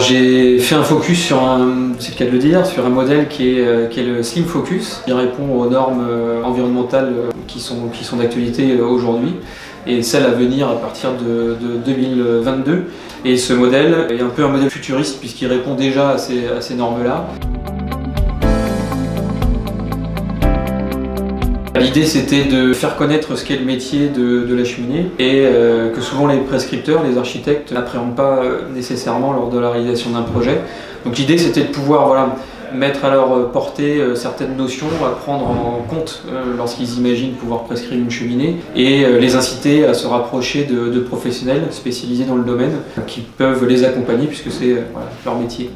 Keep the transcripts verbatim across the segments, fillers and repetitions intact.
j'ai fait un focus sur un, c'est le cas de le dire, sur un modèle qui est, qui est le Slim Focus, qui répond aux normes environnementales qui sont, qui sont d'actualité aujourd'hui et celles à venir à partir de, de deux mille vingt-deux. Et ce modèle est un peu un modèle futuriste puisqu'il répond déjà à ces, à ces normes-là. L'idée c'était de faire connaître ce qu'est le métier de, de la cheminée et euh, que souvent les prescripteurs, les architectes n'appréhendent pas nécessairement lors de la réalisation d'un projet. Donc l'idée c'était de pouvoir voilà, mettre à leur portée euh, certaines notions à prendre en compte euh, lorsqu'ils imaginent pouvoir prescrire une cheminée et euh, les inciter à se rapprocher de, de professionnels spécialisés dans le domaine qui peuvent les accompagner puisque c'est euh, voilà, leur métier.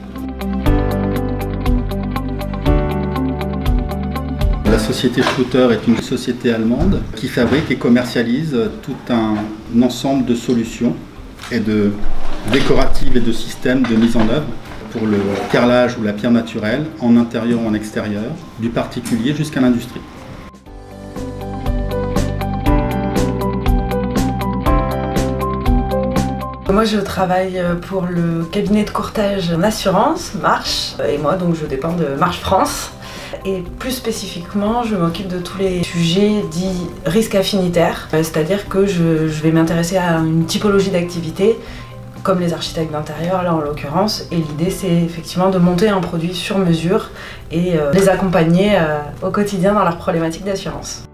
La société Schluter est une société allemande qui fabrique et commercialise tout un ensemble de solutions et de décoratives et de systèmes de mise en œuvre pour le carrelage ou la pierre naturelle, en intérieur ou en extérieur, du particulier jusqu'à l'industrie. Moi je travaille pour le cabinet de courtage en assurance, Marche, et moi donc je dépends de Marche France. Et plus spécifiquement, je m'occupe de tous les sujets dits risques affinitaires, c'est-à-dire que je, je vais m'intéresser à une typologie d'activité, comme les architectes d'intérieur là en l'occurrence, et l'idée c'est effectivement de monter un produit sur mesure et euh, les accompagner euh, au quotidien dans leurs problématiques d'assurance.